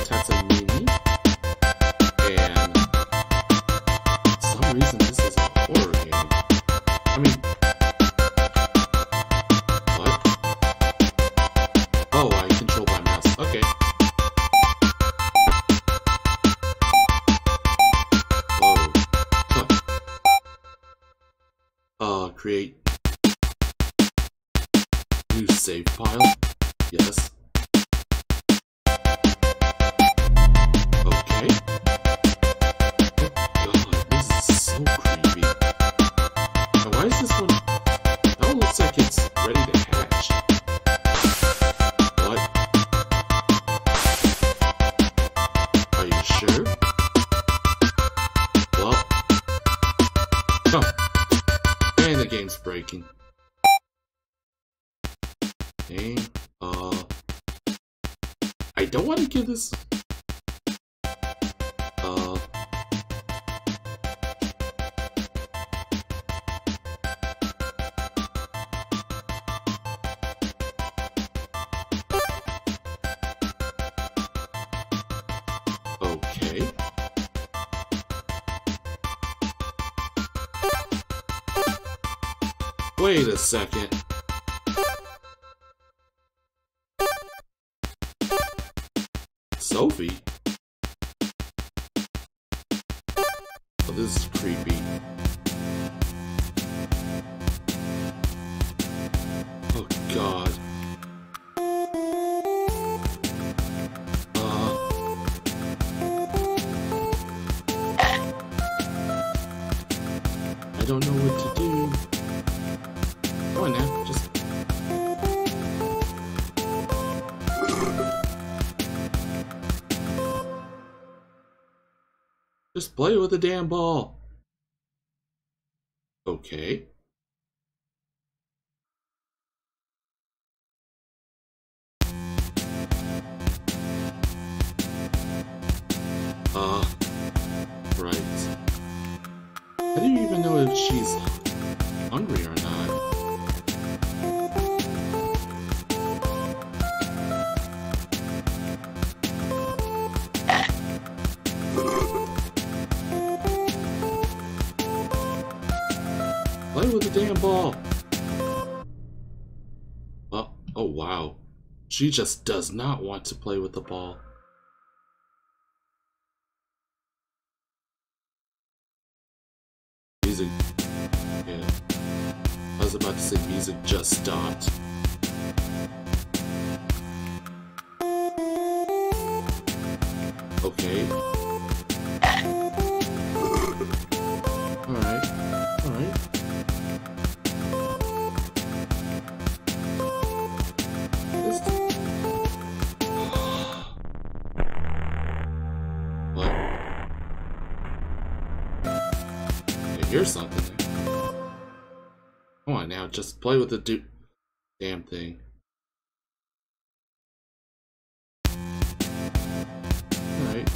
Tatsumini, and for some reason this is a horror game. I mean, what? Oh, I control by mouse. Okay. Whoa. Huh. Create new save file. Yes. Okay. Oh god, this is so creepy. Now why is this one... That one looks like it's ready to hatch. What? Are you sure? Well... Huh. And the game's breaking. Okay, I don't want to give this... Okay. Wait a second. Sophie? Oh, this is creepy. Oh god. I don't know what to do. Come on now, just play with the damn ball. Okay. Right. How do you even know if she's hungry or not? Play with the damn ball. Oh wow. She just does not want to play with the ball. Music. Yeah. I was about to say music just stopped. Okay. Alright. Alright. What? Here's something there. Come on now, just play with the damn thing. Alright.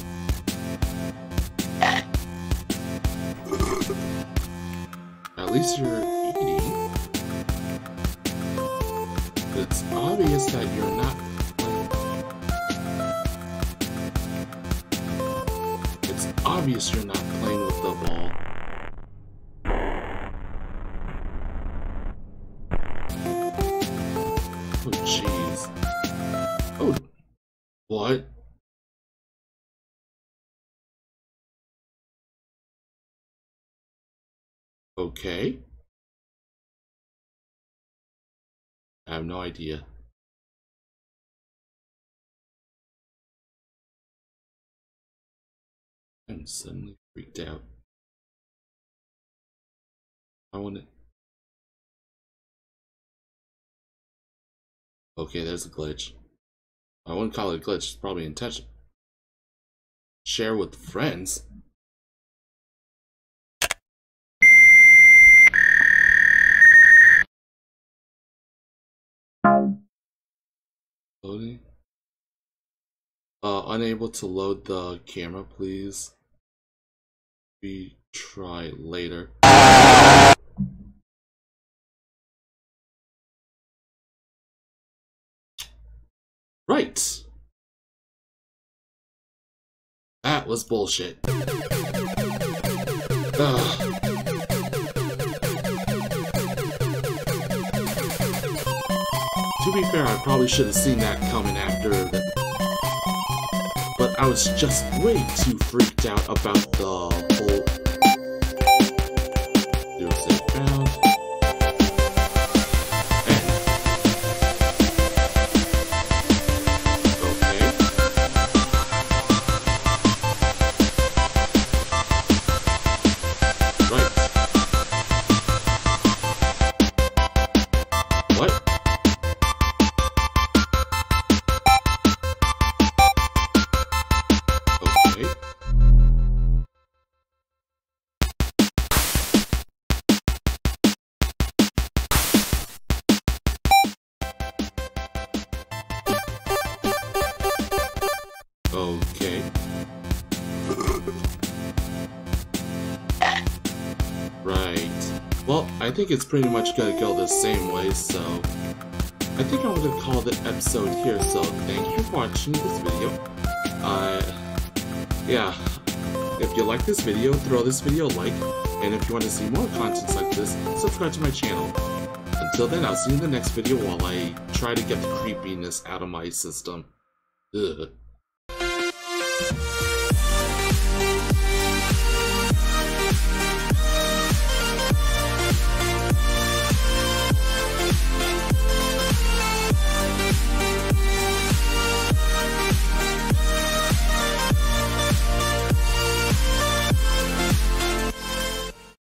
At least you're eating. It's obvious that you're not playing. It's obvious you're not playing with the ball. Oh, jeez. Oh, what? Okay. I have no idea. I'm suddenly freaked out. I want to... Okay, there's a glitch. I wouldn't call it a glitch, it's probably intentional. Share with friends? Loading? Unable to load the camera, please. We try later. Right. That was bullshit. Ugh. To be fair, I probably should have seen that coming after the... But I was just way too freaked out about the whole... Do a safe round. Okay. Right. Well, I think it's pretty much gonna go the same way, so... I think I'm gonna call the episode here, so thank you for watching this video. Yeah. If you like this video, throw this video a like, and if you want to see more content like this, subscribe to my channel. Until then, I'll see you in the next video while I try to get the creepiness out of my system. Ugh.